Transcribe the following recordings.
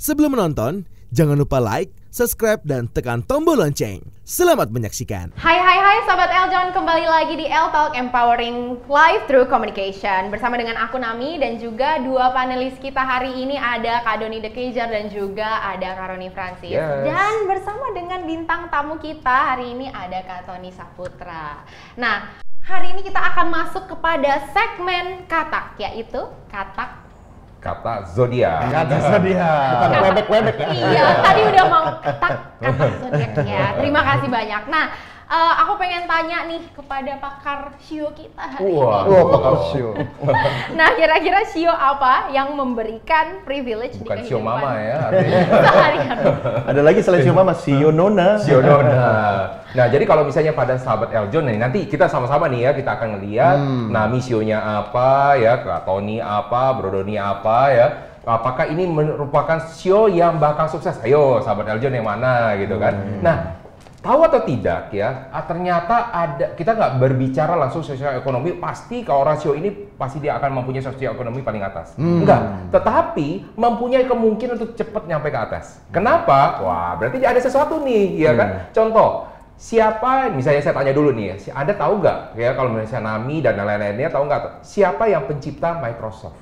Sebelum menonton, jangan lupa like, subscribe, dan tekan tombol lonceng. Selamat menyaksikan. Hai Sobat Eljon, kembali lagi di El Talk Empowering Life Through Communication. Bersama dengan aku Nami dan juga dua panelis kita hari ini ada Kak Doni De Keizer dan juga ada Kak Roni Francis. Yes. Dan bersama dengan bintang tamu kita hari ini ada Kak Tony Saputra. Nah, hari ini kita akan masuk kepada segmen katak, yaitu kata zodiak. Kata zodiak. Bukan webek-webek ya. Iya, tadi udah mau kata zodiak ya. Terima kasih banyak. Nah, aku pengen tanya nih kepada pakar Shio kita hari ini. Pakar Shio. Nah, kira-kira Shio apa yang memberikan privilege Bukan di Shio kehidupan Mama ya artinya. sehari-hari? Ada lagi selain Shio Mama, Shio Nona. Shio Nona. Nah, jadi kalau misalnya pada sahabat Eljon nih, nanti kita sama-sama nih ya, kita akan ngeliat Nami Shio-nya apa ya, Kak Tony apa, Bro Doni apa ya. Apakah ini merupakan Shio yang bakal sukses? Ayo, sahabat Eljon yang mana gitu kan. Nah, tahu atau tidak ya, ternyata ada, kita nggak berbicara langsung sosial ekonomi, pasti kalau orang Shio ini pasti dia akan mempunyai sosial ekonomi paling atas. Enggak, tetapi mempunyai kemungkinan untuk cepat nyampe ke atas. Kenapa? Wah, berarti ada sesuatu nih, ya kan? Contoh, siapa, misalnya saya tanya dulu nih ya, Anda tahu nggak ya kalau misalnya Nami dan lain-lainnya tahu nggak siapa yang pencipta Microsoft?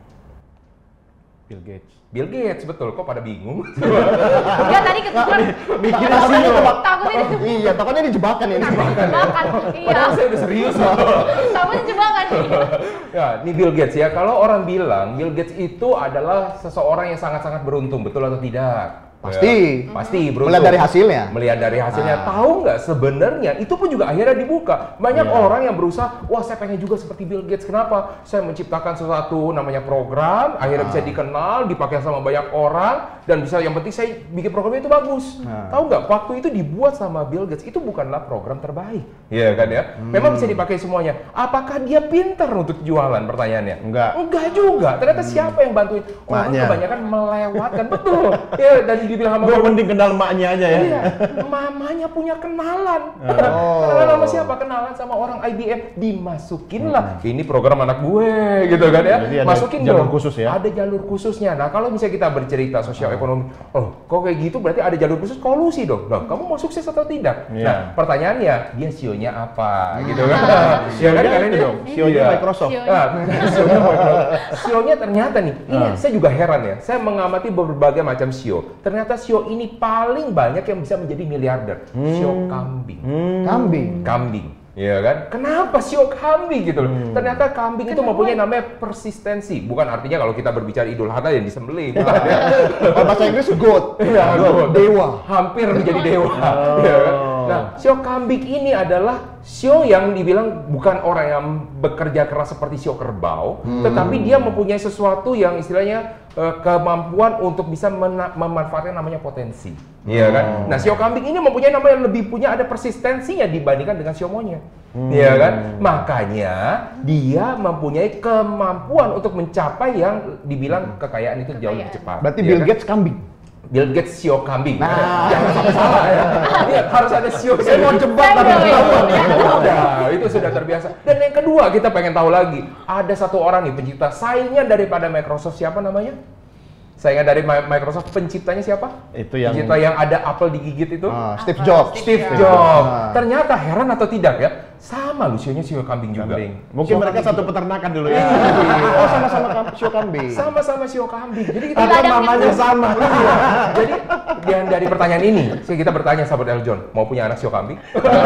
Bill Gates. Bill Gates, betul. Kok pada bingung? Enggak, tadi kebetulan Mikirnya Shio. takutnya Iya, takutnya ini jebakan ya. jebakan. Iya, Padahal saya udah serius loh. takutnya jebakan. Ya, ini Bill Gates ya. Kalau orang bilang Bill Gates itu adalah seseorang yang sangat-sangat beruntung, betul atau tidak? Pasti. Ya, pasti beruntung. Melihat dari hasilnya. Melihat dari hasilnya. Tahu nggak sebenarnya itu pun juga akhirnya dibuka. Banyak orang yang berusaha, wah saya pengen juga seperti Bill Gates. Kenapa? Saya menciptakan sesuatu namanya program, akhirnya bisa dikenal, dipakai sama banyak orang, dan bisa yang penting saya bikin programnya itu bagus. Tahu nggak? Waktu itu dibuat sama Bill Gates itu bukanlah program terbaik. Iya kan ya? Memang bisa dipakai semuanya. Apakah dia pintar untuk jualan? Pertanyaannya. Enggak. Enggak juga. Ternyata siapa yang bantuin? Orang Maknya. kebanyakan melewatkan. Betul. Ya, dan dibilang sama Gue mending kenal maknya aja ya. iya, mamanya punya kenalan. Kenalan sama siapa? Kenalan sama orang IBM. Dimasukin lah. Ini program anak gue, gitu kan ya. Jadi ada masukin jalur dong. khusus ya? Ada jalur khususnya. Nah, kalau misalnya kita bercerita sosial ekonomi, oh, kok kayak gitu berarti ada jalur khusus kolusi dong. Nah, kamu mau sukses atau tidak? Iya. Nah, pertanyaannya, dia CEO-nya apa? Gitu kan. Ya kan Sionya kalian itu dong. Sionya Iya. Microsoft. Sionya. CEO-nya Microsoft. CEO-nya ternyata nih, ini saya juga heran ya. Saya mengamati berbagai macam CEO. Ternyata CEO ini paling banyak yang bisa menjadi miliarder. CEO kambing. Kambing. Iya kan? Kenapa CEO kambing gitu loh? Ternyata kambing itu mempunyai namanya persistensi. Bukan artinya kalau kita berbicara Idul Adha yang disembelih. Bukan ya. Oh, bahasa Inggris goat. Iya, Goat. Dewa. Hampir menjadi dewa. Iya kan? Nah, sio kambing ini adalah sio yang dibilang bukan orang yang bekerja keras seperti sio kerbau, tetapi dia mempunyai sesuatu yang istilahnya kemampuan untuk bisa memanfaatkan namanya potensi. Iya kan? Nah, sio kambing ini mempunyai nama yang lebih punya ada persistensinya dibandingkan dengan sio monyet. Iya kan? Makanya dia mempunyai kemampuan untuk mencapai yang dibilang kekayaan itu jauh lebih cepat. Berarti Iya Bill kan? Gates kambing. Bill Gates sio kambing. Nah. Jangan sampai salah ya. Iya, harus ada sio. Saya mau jebak tapi ketahuan. Udah, itu sudah terbiasa. Dan yang kedua kita pengen tahu lagi, ada satu orang nih pencipta saingan daripada Microsoft, siapa namanya? Saingan dari Microsoft, penciptanya siapa? Itu yang Pencipta yang ada apel digigit itu? Steve Jobs. Steve Jobs. Ternyata heran atau tidak ya? Sama lu sionya sio kambing juga. Mungkin mereka satu peternakan dulu ya. Oh, sama-sama sio kambing. Sama-sama sio kambing. Jadi kita Atau namanya sama. Jadi dari pertanyaan ini, kita bertanya sahabat Eljon, mau punya anak sio kambing?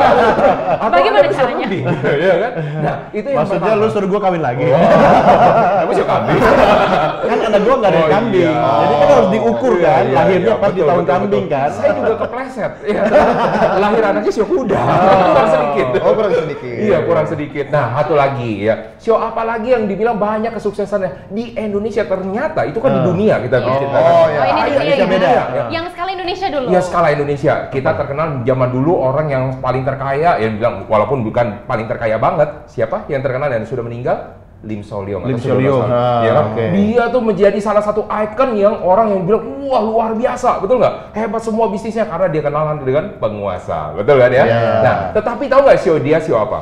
Atau Bagaimana Anda sio caranya? kambing? Iya kan? Nah, itu yang Maksudnya lu suruh gua kawin lagi. Kamu sio kambing? Kan anak gua nggak ada Oh, kambing. iya. Jadi kan harus diukur Iya, kan. iya, Lahirnya iya, pas di betul, tahun betul, kambing betul. kan. Saya juga kepleset. Iya. Lahir anaknya sio kuda. Kurang sedikit. Oh, kurang sedikit. Iya, kurang sedikit. Nah, satu lagi ya. Sio apa lagi yang dibilang banyak kesuksesannya di Indonesia? Ternyata itu kan di dunia kita bercerita. Oh, ya. Oh, ini Iya, dunia iya, ya. beda. Ya. Yang skala Indonesia dulu. Ya skala Indonesia, kita terkenal zaman dulu orang yang paling terkaya, yang bilang walaupun bukan paling terkaya banget, siapa yang terkenal dan sudah meninggal? Lim Solyong. Lim atau sudah Solyong. masalah. Ya kan? Oke. Dia tuh menjadi salah satu ikon yang orang yang bilang wah luar biasa, betul nggak? Hebat semua bisnisnya karena dia kenalan dengan penguasa, betul kan ya? Yeah. Nah, tetapi tahu nggak sio dia sio apa?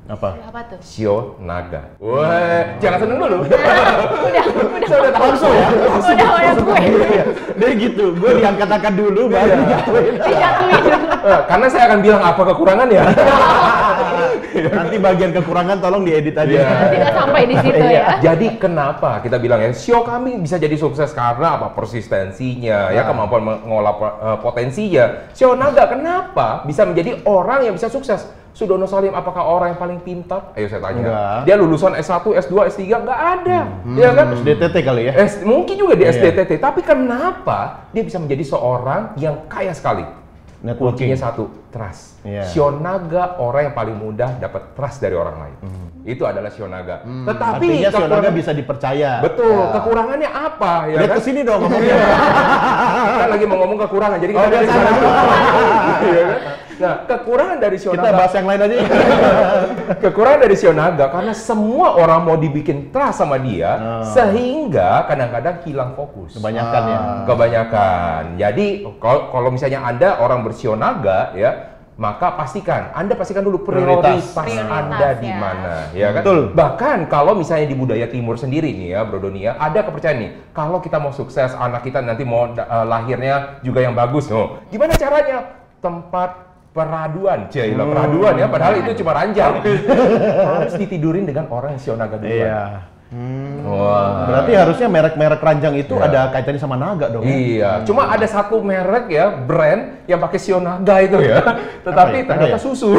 Apa? Apa tuh? Sio naga. Wah, jangan seneng dulu. Udah. Saya udah tahu langsung ya. Udah gue. Dia gitu, gue diangkat-angkat dulu baru dijatuhin. Dijatuhin. Karena saya akan bilang apa kekurangan ya. Nanti bagian kekurangan tolong diedit aja. Iya. Tidak sampai di situ ya. Jadi kenapa kita bilang ya Sio kami bisa jadi sukses karena apa? Persistensinya, ya kemampuan mengolah potensinya. Sio naga kenapa bisa menjadi orang yang bisa sukses? Sudono Salim apakah orang yang paling pintar? Ayo saya tanya. Enggak. Dia lulusan S1, S2, S3 nggak ada. Ya kan? SDTT kali ya? Mungkin juga di Iya. SDTT, tapi kenapa dia bisa menjadi seorang yang kaya sekali? Networking. Kuncinya satu, trust. Iya. Sio naga orang yang paling mudah dapat trust dari orang lain. Itu adalah Sio naga. Tetapi Artinya Sio naga kekurangan- bisa dipercaya. Betul, kekurangannya apa? Ya Lihat kan? kesini dong ngomongnya. Kita lagi mau ngomong kekurangan, jadi kita dari sana dulu. Iya kan? Nah, kekurangan dari Sio Kita naga. bahas yang lain aja. Kekurangan dari Sio naga karena semua orang mau dibikin trust sama dia, sehingga kadang-kadang hilang fokus. Kebanyakan ya. Kebanyakan. Jadi kalau misalnya Anda orang bersio naga ya, maka Anda pastikan dulu prioritas Anda di ya. mana, ya kan? Betul. Bahkan kalau misalnya di budaya timur sendiri nih ya, Bro Doni ya, ada kepercayaan nih, kalau kita mau sukses, anak kita nanti mau lahirnya juga yang bagus. Oh, gimana caranya? Tempat peraduan, peraduan ya, padahal itu cuma ranjang. Harus ditidurin dengan orang yang sio naga duluan. Iya. Wah. Berarti harusnya merek-merek ranjang itu Iya. ada kaitannya sama naga dong. Iya, cuma ada satu merek ya, brand yang pakai sio naga itu ya, tetapi Apa ya? ternyata Ada ya? susu.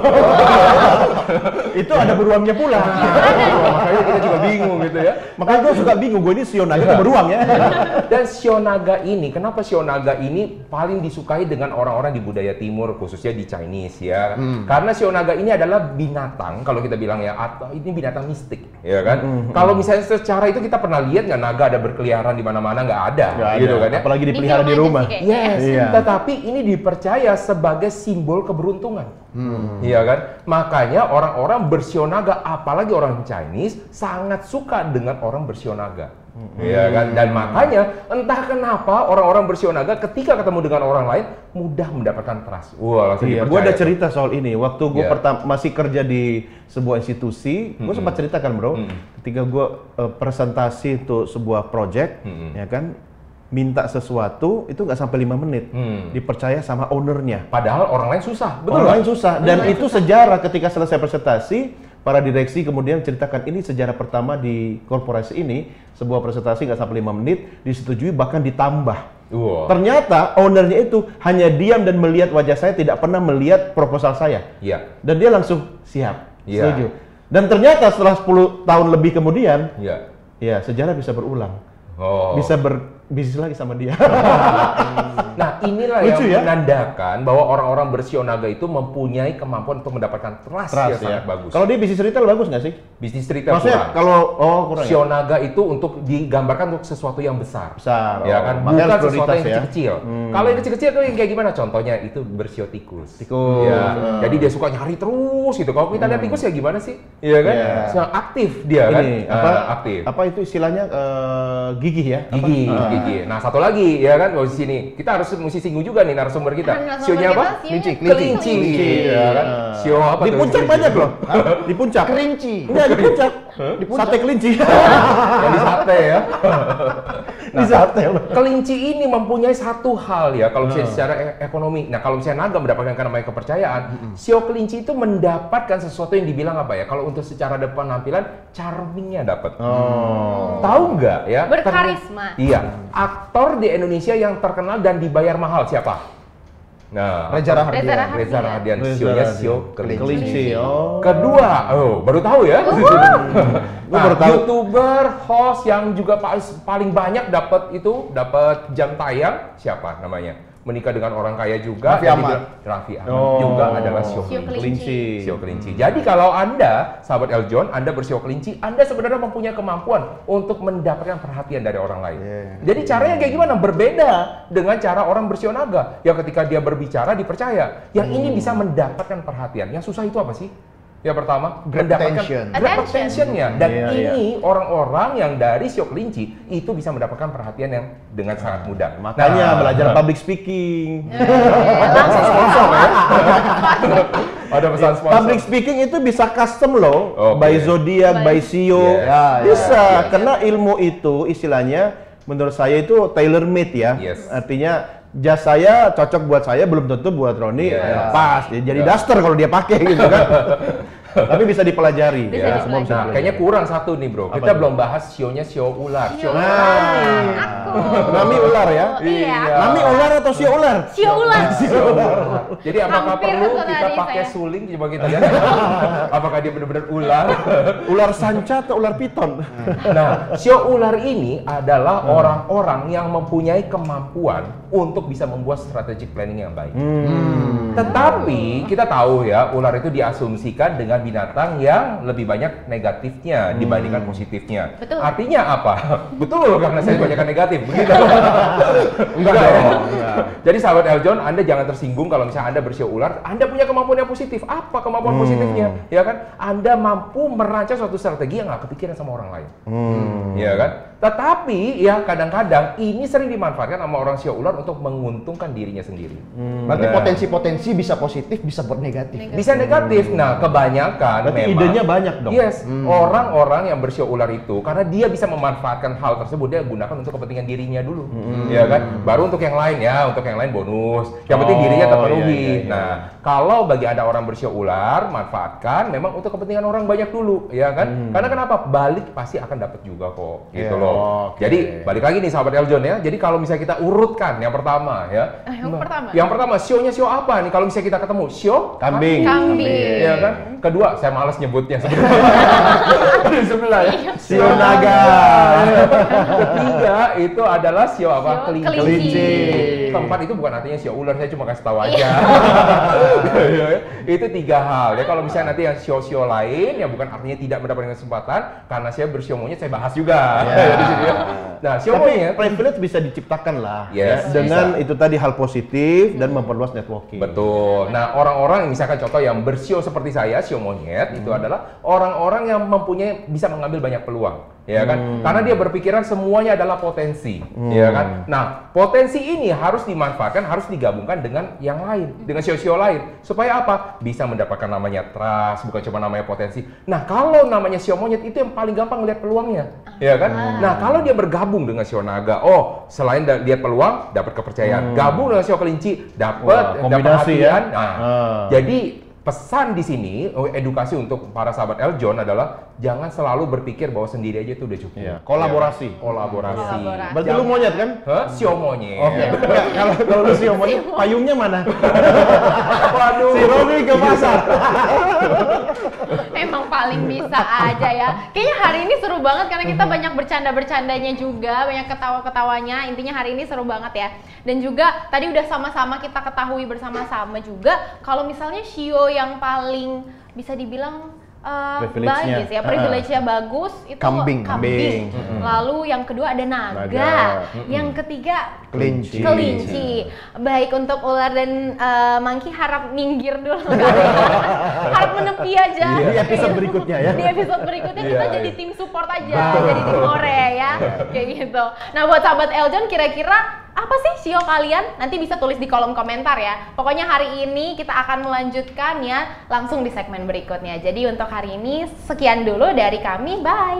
Itu ada beruangnya pula. Makanya kita juga bingung gitu ya. Makanya gue suka bingung, gue ini sio naga atau beruang ya. Dan sio naga ini, kenapa sio naga ini paling disukai dengan orang-orang di budaya timur, khususnya di Chinese ya? Karena sio naga ini adalah binatang, kalau kita bilang ya, atau ini binatang mistik, ya kan? Kalau misalnya secara itu kita pernah lihat nggak naga ada berkeliaran di mana-mana, nggak ada, Nggak ada. gitu kan ya? Apalagi dipelihara film di aja rumah. sih kayaknya. Yes, Iya. tetapi ini dipercaya sebagai simbol keberuntungan. Iya kan? Makanya orang-orang bersio naga, apalagi orang Chinese, sangat suka dengan orang bersio naga. Iya kan? Dan makanya entah kenapa orang-orang bersio naga ketika ketemu dengan orang lain mudah mendapatkan trust. Wah, langsung Iya, dipercaya. gue ada cerita soal ini. Waktu gue Iya. masih kerja di sebuah institusi, gue sempat ceritakan bro. Ketika gue presentasi untuk sebuah project, ya kan, minta sesuatu itu nggak sampai 5 menit, dipercaya sama ownernya. Padahal orang lain susah, betul Orang nggak? lain susah. Dan itu sejarah ketika selesai presentasi, para direksi kemudian ceritakan ini sejarah pertama di korporasi ini, sebuah presentasi nggak sampai 5 menit, disetujui bahkan ditambah. Wah. Ternyata ownernya itu hanya diam dan melihat wajah saya, tidak pernah melihat proposal saya. Iya. Dan dia langsung siap, Iya. setuju. Dan ternyata setelah 10 tahun lebih kemudian, Iya. ya sejarah bisa berulang. Oh. Bisa berbisnis lagi sama dia. Nah, inilah Lucu yang ya? menandakan bahwa orang-orang bersio naga itu mempunyai kemampuan untuk mendapatkan trust, yang Trust, sangat ya. bagus. Kalau dia bisnis retail bagus nggak sih? Bisnis retail Maksudnya kurang. kalau kurang ya? Sio naga itu untuk digambarkan untuk sesuatu yang besar. Besar, Ya oh. kan? Makanya Bukan prioritas sesuatu yang ya. kecil-kecil. Kalau yang kecil-kecil itu yang kayak gimana? Contohnya itu bersio tikus. Tikus. Ya. Jadi dia suka nyari terus gitu. Kalau kita lihat tikus ya gimana sih? Iya kan? Iya. Sangat aktif dia kan? Ini Aktif. apa itu istilahnya gigih ya? Apa? Gigi, gigi. Nah, satu lagi ya kan, di sini kita harus mesti singgung juga nih narasumber kita. Narasumber Sionya kita, apa? sionya Kelinci. Ya kan? Sio apa Di tuh? puncak Kelinci. banyak loh. Di puncak. Kerinci. Enggak, di puncak. Sate kelinci. Yang di sate ya. Di sate loh. Kelinci ini mempunyai satu hal ya, kalau misalnya secara ekonomi. Nah, kalau misalnya naga mendapatkan karena namanya kepercayaan, sio kelinci itu mendapatkan sesuatu yang dibilang apa ya? Kalau untuk secara depan penampilan, charmingnya dapat. Tahu nggak ya? Berkarisma. Iya. Aktor di Indonesia yang terkenal dan dibayar mahal siapa? Nah, Reza Rahardian. Reza Rahardian. Reza Rahardian. Reza Sionya Rahardian. sio kelinci. Kelinci. Oh. Kedua, baru tahu ya? Gua baru tahu. YouTuber, host yang juga paling banyak dapat jam tayang siapa namanya? Menikah dengan orang kaya juga. Raffi dan Ahmad. dibilang- Raffi Ahmad Oh. juga adalah sio Sio kelinci. kelinci. Sio kelinci. Jadi kalau Anda, sahabat Eljon, Anda bersio kelinci, Anda sebenarnya mempunyai kemampuan untuk mendapatkan perhatian dari orang lain. Jadi caranya kayak gimana? Berbeda dengan cara orang bersio naga. Yang ketika dia berbicara dipercaya. Yang ini bisa mendapatkan perhatian. Yang susah itu apa sih? Yang pertama, Grab attention. grab attention-nya. Dan Iya, ini orang-orang yang dari sio kelinci itu bisa mendapatkan perhatian yang dengan sangat mudah. Makanya Nah, belajar public speaking. Langsung sponsor ya. Ada pesan sponsor. Public speaking itu bisa custom loh, Oke. by zodiak, by SEO. Yes. Ya, Bisa, karena ilmu itu istilahnya menurut saya itu tailor made ya. Yes. Artinya jas saya cocok buat saya, belum tentu buat Roni Yes. pas. Jadi Ya. daster kalau dia pakai gitu kan. Tapi bisa dipelajari. Bisa ya, dipelajari. semua bisa Nah, dipelajari. kayaknya kurang satu nih bro. Apa Kita tuh? belum bahas sionya sio ular. Sio Aku. Nami ular ya? Iya. Nami ular atau sio ular? Sio ular. Jadi apakah Hampir perlu tuh kita tadi pakai saya. suling? Coba kita lihat. Apakah dia benar-benar ular? Ular sanca atau ular piton? Nah, sio ular ini adalah orang-orang yang mempunyai kemampuan untuk bisa membuat strategic planning yang baik. Tetapi kita tahu ya, ular itu diasumsikan dengan binatang yang lebih banyak negatifnya dibandingkan positifnya. Betul. Artinya apa? Betul, karena saya banyakkan negatif. Begitu. Enggak ya? dong. Enggak. Jadi sahabat Eljon, Anda jangan tersinggung kalau misalnya Anda bersio ular, Anda punya kemampuan yang positif. Apa kemampuan positifnya? Ya kan? Anda mampu merancang suatu strategi yang nggak kepikiran sama orang lain. Ya kan? Tetapi ya kadang-kadang ini sering dimanfaatkan sama orang sio ular untuk menguntungkan dirinya sendiri. Berarti Nah, potensi-potensi bisa positif, bisa buat negatif. bisa negatif. Nah, kebanyakan Berarti memang idenya banyak dong. Yes, orang-orang yang bersio ular itu karena dia bisa memanfaatkan hal tersebut, dia gunakan untuk kepentingan dirinya dulu. Ya kan? Baru untuk yang lain ya, untuk yang lain bonus. Yang penting dirinya terpenuhi. Iya, iya, iya. Nah, kalau bagi Anda orang bersio ular, manfaatkan memang untuk kepentingan orang banyak dulu, ya kan? Karena kenapa? Balik pasti akan dapat juga kok, gitu Iya, loh. oke. Jadi balik lagi nih sahabat Eljon ya. Jadi kalau misalnya kita urutkan yang pertama ya. Yang pertama. Sionya sio apa nih? Kalau misalnya kita ketemu sio Kambing. Kambing. Iya kan? Kedua, saya malas nyebutnya sebenarnya. Di sebelah ya. Sio naga. Ketiga itu adalah sio apa? Sio Kelinci. kelinci. Keempat itu bukan artinya sio ular, saya cuma kasih tahu aja. Itu 3 hal ya. Kalau misalnya nanti yang sio-sio lain yang bukan artinya tidak mendapatkan kesempatan, karena saya bersio monyet saya bahas juga. Di sini ya. Nah, sio Tapi monyet privilege bisa diciptakan lah Yes, ya, dengan bisa. itu tadi hal positif dan memperluas networking. Betul. Nah, orang-orang misalkan contoh yang bersio seperti saya, sio monyet itu adalah orang-orang yang mempunyai bisa mengambil banyak peluang, ya kan? Karena dia berpikiran semuanya adalah potensi, ya kan? Nah, potensi ini harus dimanfaatkan, harus digabungkan dengan yang lain, dengan sio-sio lain, supaya apa? Bisa mendapatkan namanya trust, bukan cuma namanya potensi. Nah, kalau namanya sio monyet itu yang paling gampang lihat peluangnya, ya kan? Nah, kalau dia bergabung dengan sio naga, oh, selain lihat peluang, dapat kepercayaan. Gabung dengan sio kelinci, Wah, dapat kombinasi ya. perhatian. Nah, jadi pesan di sini, edukasi untuk para sahabat Eljon adalah jangan selalu berpikir bahwa sendiri aja itu udah cukup. Iya, kolaborasi. Ya, kolaborasi. Berarti lu monyet kan? Hah? Sio monyet. Oke. Enggak, kalau lu sio monyet, payungnya mana? Waduh. Si Romi ke pasar. Emang paling bisa aja ya. Kayaknya hari ini seru banget karena kita banyak bercanda-bercandanya juga, banyak ketawa-ketawanya. Intinya hari ini seru banget ya. Dan juga tadi udah sama-sama kita ketahui bersama-sama juga kalau misalnya sio yang paling bisa dibilang Privilege-nya. bagus ya, privilege-nya bagus itu Kambing. kambing. Lalu yang kedua ada naga. Naga. Yang ketiga Kelinci. kelinci. Baik, untuk ular dan monkey harap minggir dulu kali. Harap menepi aja. Di episode berikutnya ya. Di episode berikutnya kita Iya, jadi iya. tim support aja, jadi tim ore ya. Kayak gitu. Nah, buat sahabat Eljon kira-kira apa sih sio kalian? Nanti bisa tulis di kolom komentar ya. Pokoknya hari ini kita akan melanjutkan ya langsung di segmen berikutnya. Jadi untuk hari ini sekian dulu dari kami. Bye.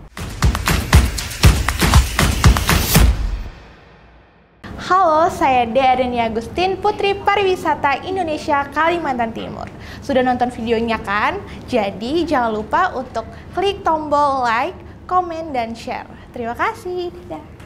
Halo, saya Dea Agustin, Putri Pariwisata Indonesia Kalimantan Timur. Sudah nonton videonya kan? Jadi jangan lupa untuk klik tombol like, komen, dan share. Terima kasih. Dadah.